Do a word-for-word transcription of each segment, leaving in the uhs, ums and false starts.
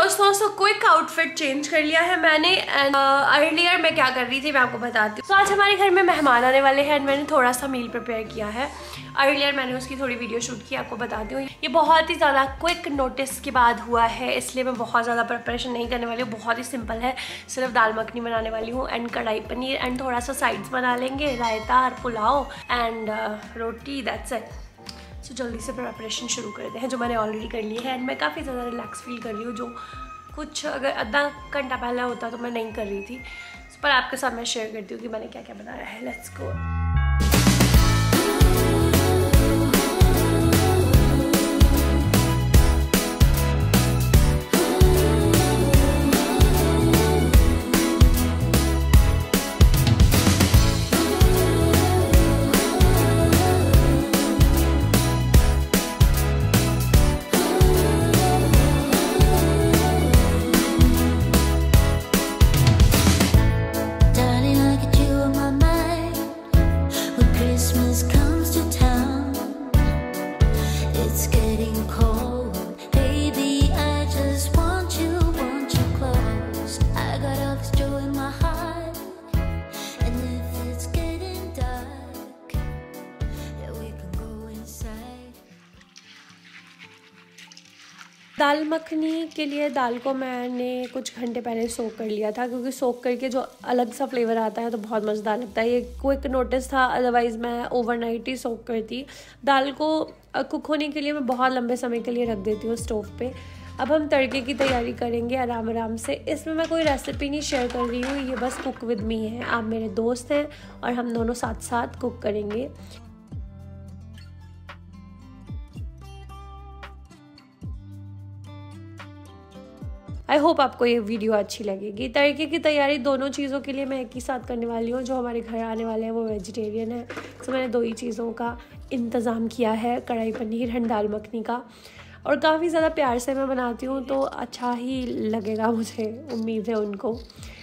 दोस्तों so quick outfit change कर लिया है मैंने एंड अर्लियर मैं क्या कर रही थी मैं आपको बताती हूँ। तो आज हमारे घर में मेहमान आने वाले हैं एंड मैंने थोड़ा सा मील प्रिपेयर किया है। अर्लियर मैंने उसकी थोड़ी वीडियो शूट की, आपको बताती हूँ। ये बहुत ही ज़्यादा क्विक नोटिस के बाद हुआ है, इसलिए मैं बहुत ज़्यादा प्रिपरेशन नहीं करने वाली हूँ। बहुत ही सिंपल है, सिर्फ दाल मखनी बनाने वाली हूँ एंड कढ़ाई पनीर एंड थोड़ा सा साइड्स बना लेंगे, रायता और पुलाव एंड रोटी, दैट्स इट। सो जल्दी से प्रिपरेशन शुरू करते हैं, जो मैंने ऑलरेडी कर ली है एंड मैं काफ़ी ज़्यादा रिलैक्स फील कर रही हूँ, जो कुछ अगर आधा घंटा पहले होता तो मैं नहीं कर रही थी। पर आपके साथ मैं शेयर करती हूँ कि मैंने क्या क्या बनाया है। Let's go. दाल मखनी के लिए दाल को मैंने कुछ घंटे पहले सोक कर लिया था, क्योंकि सोक करके जो अलग सा फ्लेवर आता है तो बहुत मज़ेदार लगता है। ये क्विक नोटिस था, अदरवाइज़ मैं ओवरनाइट ही सोक करती। दाल को कुक होने के लिए मैं बहुत लंबे समय के लिए रख देती हूँ स्टोव पे। अब हम तड़के की तैयारी करेंगे आराम आराम से। इसमें मैं कोई रेसिपी नहीं शेयर कर रही हूँ, ये बस कुक विद मी है। आप मेरे दोस्त हैं और हम दोनों साथ साथ कुक करेंगे। आई होप आपको ये वीडियो अच्छी लगेगी। तड़के की तैयारी दोनों चीज़ों के लिए मैं एक ही साथ करने वाली हूँ। जो हमारे घर आने वाले हैं वो वेजिटेरियन है, तो मैंने दो ही चीज़ों का इंतज़ाम किया है, कढ़ाई पनीर एंड दाल मखनी का। और काफ़ी ज़्यादा प्यार से मैं बनाती हूँ तो अच्छा ही लगेगा, मुझे उम्मीद है उनको।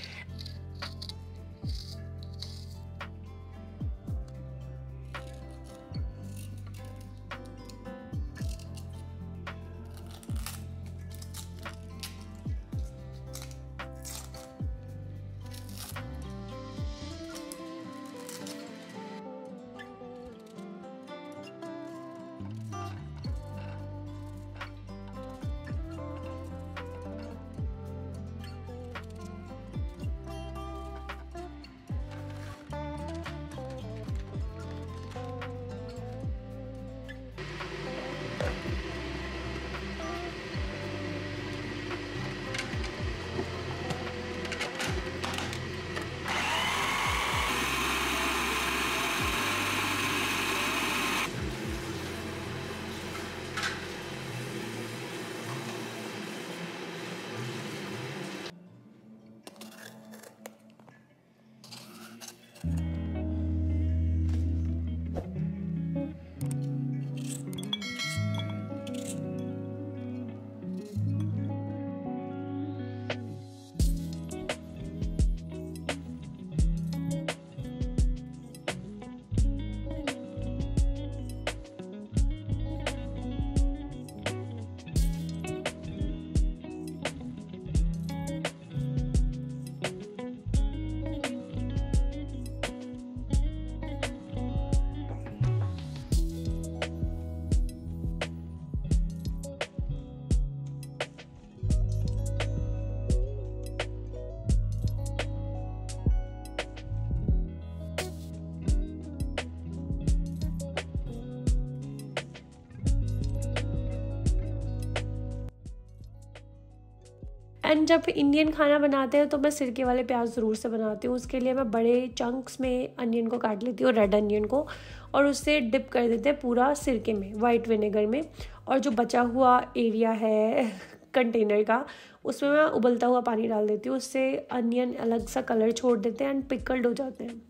एंड जब इंडियन खाना बनाते हैं तो मैं सिरके वाले प्याज ज़रूर से बनाती हूँ। उसके लिए मैं बड़े चंक्स में अनियन को काट लेती हूँ, रेड अनियन को, और उससे डिप कर देते हैं पूरा सिरके में, वाइट विनेगर में। और जो बचा हुआ एरिया है कंटेनर का, उसमें मैं उबलता हुआ पानी डाल देती हूँ। उससे अनियन अलग सा कलर छोड़ देते हैं एंड पिकल्ड हो जाते हैं।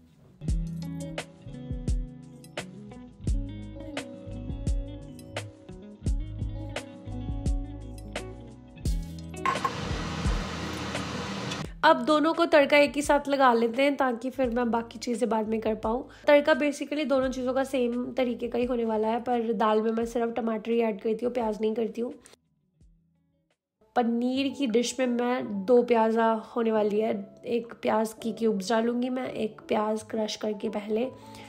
अब दोनों को तड़का एक ही साथ लगा लेते हैं ताकि फिर मैं बाकी चीज़ें बाद में कर पाऊँ। तड़का बेसिकली दोनों चीज़ों का सेम तरीके का ही होने वाला है, पर दाल में मैं सिर्फ टमाटर ही ऐड करती हूँ, प्याज नहीं करती हूँ। पनीर की डिश में मैं दो प्याज़ा होने वाली है। एक प्याज की क्यूब्स डालूंगी मैं, एक प्याज क्रश करके पहले।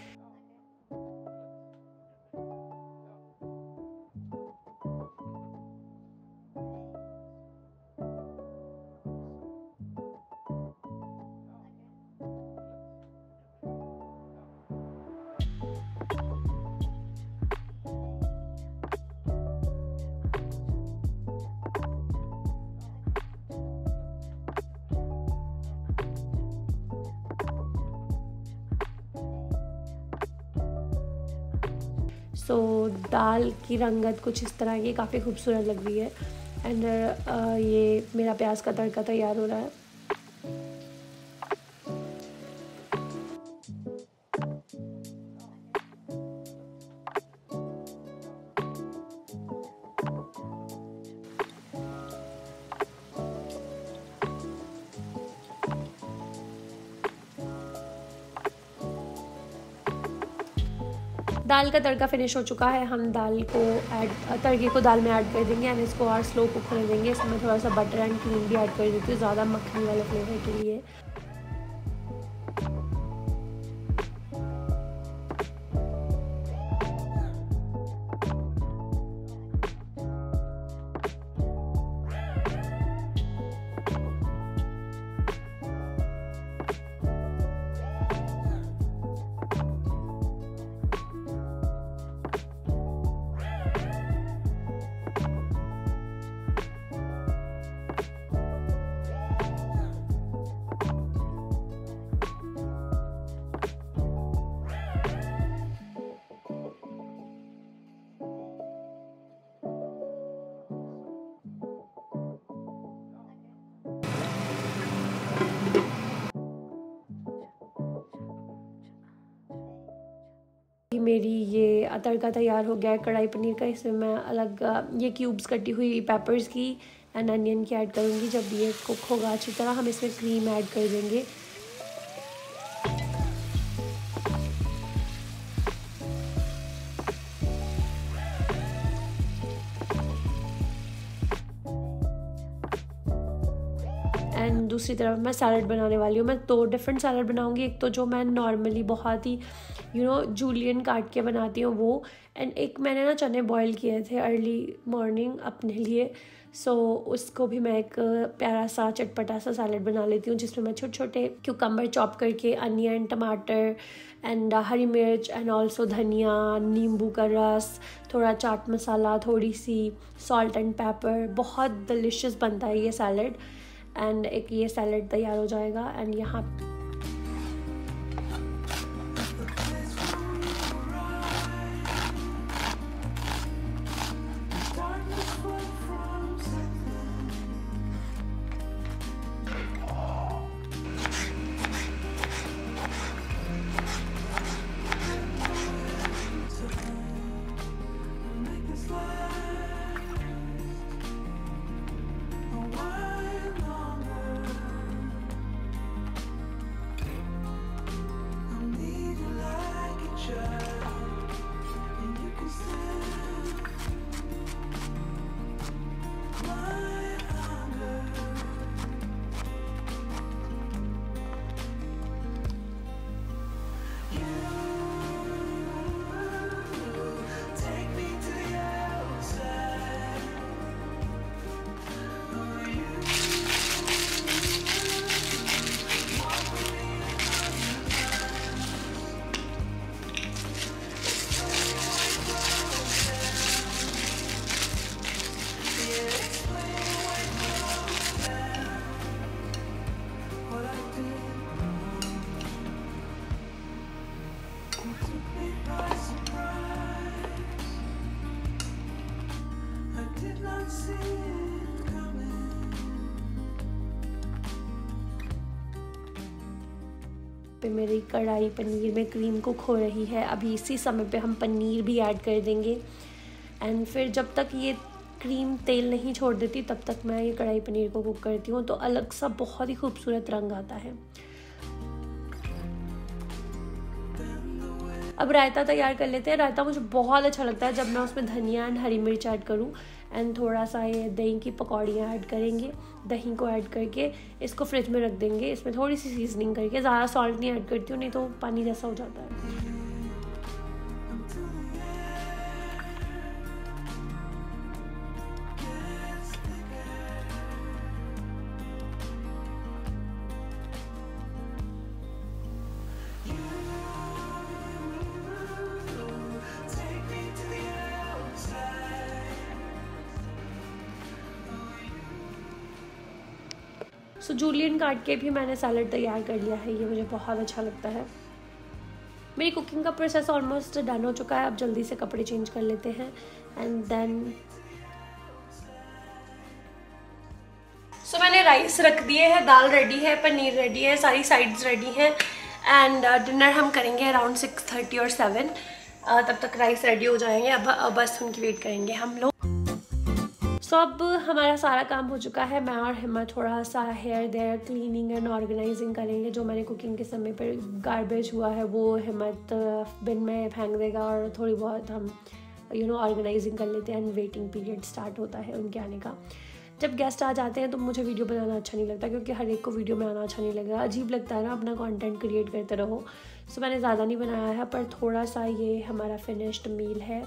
सो so, दाल की रंगत कुछ इस तरह की काफ़ी खूबसूरत लग रही है। एंड uh, ये मेरा प्याज का तड़का तैयार हो रहा है। दाल का तड़का फिनिश हो चुका है। हम दाल को ऐड तड़के को दाल में ऐड कर देंगे एंड इसको और स्लो कुक होने देंगे। इसमें थोड़ा सा बटर एंड क्रीम भी ऐड कर देती हूँ ज़्यादा मक्खनी वाले फ्लेवर के लिए। मेरी ये तड़का तैयार हो गया है कढ़ाई पनीर का। इसमें मैं अलग ये क्यूब्स कटी हुई पेपर्स की एंड अनियन की ऐड करूँगी। जब ये कुक होगा अच्छी तरह हम इसमें क्रीम ऐड कर देंगे। एंड दूसरी तरफ मैं सैलड बनाने वाली हूँ। मैं दो डिफरेंट सैलड बनाऊँगी। एक तो जो मैं नॉर्मली बहुत ही यू नो जूलियन काट के बनाती हूँ वो, एंड एक मैंने ना चने बॉईल किए थे अर्ली मॉर्निंग अपने लिए। सो so, उसको भी मैं एक प्यारा सा चटपटा सा सैलड बना लेती हूँ जिसमें मैं छोटे छोटे क्यूकम्बर चॉप करके, अनियन, टमाटर एंड हरी मिर्च एंड ऑल्सो धनिया, नींबू का रस, थोड़ा चाट मसाला, थोड़ी सी सॉल्ट एंड पेपर। बहुत डिलिशियस बनता है ये सैलड। एंड एक ये सैलड तैयार हो जाएगा। एंड यहाँ पे मेरी कढ़ाई पनीर में क्रीम कुक हो रही है। अभी इसी समय पे हम पनीर भी ऐड कर देंगे एंड फिर जब तक ये क्रीम तेल नहीं छोड़ देती तब तक मैं ये कढ़ाई पनीर को कुक करती हूँ, तो अलग सा बहुत ही खूबसूरत रंग आता है। अब रायता तैयार कर लेते हैं। रायता मुझे बहुत अच्छा लगता है जब मैं उसमें धनिया एंड हरी मिर्च ऐड करूँ। एंड थोड़ा सा ये दही की पकौड़ियाँ ऐड करेंगे। दही को ऐड करके इसको फ्रिज में रख देंगे। इसमें थोड़ी सी सीजनिंग करके, ज़्यादा सॉल्ट नहीं ऐड करती हूँ, नहीं तो पानी जैसा हो जाता है। सो जूलियन काट के भी मैंने सैलड तैयार कर लिया है। ये मुझे बहुत अच्छा लगता है। मेरी कुकिंग का प्रोसेस ऑलमोस्ट डन हो चुका है। अब जल्दी से कपड़े चेंज कर लेते हैं एंड देन सो so, मैंने राइस रख दिए हैं, दाल रेडी है, पनीर रेडी है, सारी साइड्स रेडी हैं एंड डिनर हम करेंगे अराउंड सिक्स थर्टी और सेवन। तब तक राइस रेडी हो जाएंगे। अब, अब बस उनकी वेट करेंगे हम लोग। सो so, अब हमारा सारा काम हो चुका है। मैं और हिम्मत थोड़ा सा here there cleaning and organising करेंगे। जो मैंने कुकिंग के समय पर गार्बेज हुआ है वो हिम्मत बिन में फेंक देगा और थोड़ी बहुत हम यू नो ऑर्गेनाइजिंग कर लेते हैं एंड वेटिंग पीरियड स्टार्ट होता है उनके आने का। जब गेस्ट आ जाते हैं तो मुझे वीडियो बनाना अच्छा नहीं लगता, क्योंकि हर एक को वीडियो बनाना अच्छा नहीं लगेगा। अजीब लगता है ना, अपना कंटेंट क्रिएट करते रहो। सो so, मैंने ज़्यादा नहीं बनाया है, पर थोड़ा सा ये हमारा फिनिश्ड मील है।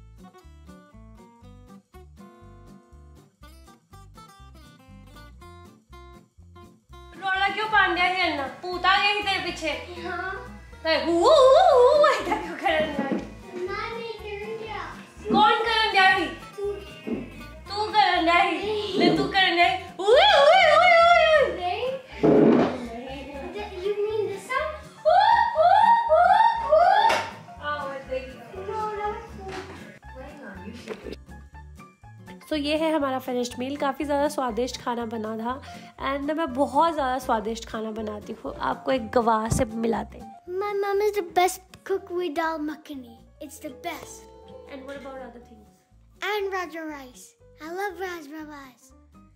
क्यों पांड्या खेलना पूता गई तेरे पीछे? हाँ। वो वो वो ऐसा क्यों करन दिया? ना नहीं करन दिया। कौन करन दिया ही? तू तू करन दिया ही। ले तू करन दिया ही। ओए ओए ओए ओए। नहीं नहीं। You mean this sound? ओ ओ ओ ओ। आओ देखिए। No no. Why not? You should. So so, ये है हमारा फिनिश्ड मील। काफ़ी ज़्यादा स्वादिष्ट खाना बना था एंड मैं बहुत ज़्यादा स्वादिष्ट खाना बनाती हूँ। आपको एक गवाह से मिलाते हैं। My mom is the best cook with dal makhani. It's the best. And what about other things? And Rajma rice. I love Rajma rice.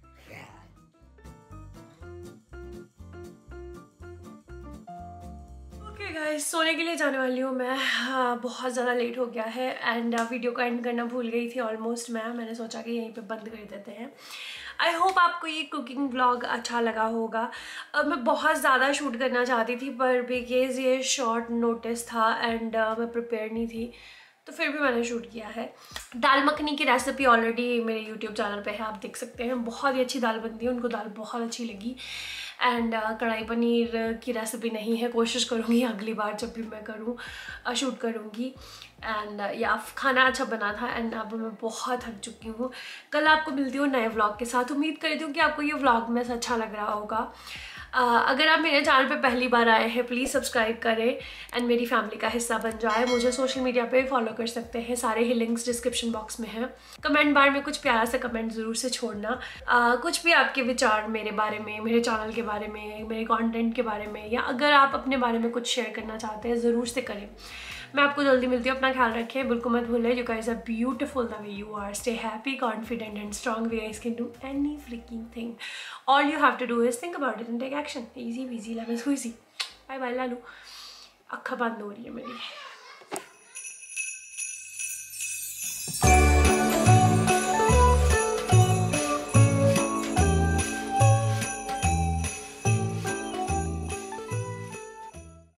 Okay guys, सोने के लिए जाने वाली हूँ मैं। हाँ, बहुत ज़्यादा लेट हो गया है एंड वीडियो को एंड करना भूल गई थी ऑलमोस्ट मैं मैंने सोचा कि यहीं पे बंद कर देते हैं। आई होप आपको ये कुकिंग व्लॉग अच्छा लगा होगा। अब मैं बहुत ज़्यादा शूट करना चाहती थी, पर बिकॉज ये शॉर्ट नोटिस था एंड uh, मैं प्रिपेयर नहीं थी, तो फिर भी मैंने शूट किया है। दाल मखनी की रेसिपी ऑलरेडी मेरे यूट्यूब चैनल पे है, आप देख सकते हैं। बहुत ही अच्छी दाल बनती है, उनको दाल बहुत अच्छी लगी। एंड uh, कढ़ाई पनीर की रेसिपी नहीं है, कोशिश करूँगी अगली बार जब भी मैं करूँ uh, शूट करूँगी। एंड uh, या खाना अच्छा बना था एंड अब मैं बहुत थक चुकी हूँ। कल आपको मिलती हूँ नए व्लॉग के साथ। उम्मीद करती हूँ कि आपको ये व्लॉग में से अच्छा लग रहा होगा। Uh, अगर आप मेरे चैनल पे पहली बार आए हैं प्लीज़ सब्सक्राइब करें एंड मेरी फैमिली का हिस्सा बन जाए। मुझे सोशल मीडिया पे फॉलो कर सकते हैं, सारे ही लिंक्स डिस्क्रिप्शन बॉक्स में हैं। कमेंट बार में कुछ प्यारा सा कमेंट ज़रूर से छोड़ना। uh, कुछ भी आपके विचार मेरे बारे में, मेरे चैनल के बारे में, मेरे कंटेंट के बारे में, या अगर आप अपने बारे में कुछ शेयर करना चाहते हैं ज़रूर से करें। मैं आपको जल्दी मिलती हूँ। अपना ख्याल रखें, बिल्कुल मत भूलें। You guys are beautiful the way you are. Stay happy, confident and strong. We guys can do any freaking thing. All you have to do is think about it and take action. Easy peasy lemon squeezy. Bye bye Lalu. अक्खा बंद हो रही है मेरी।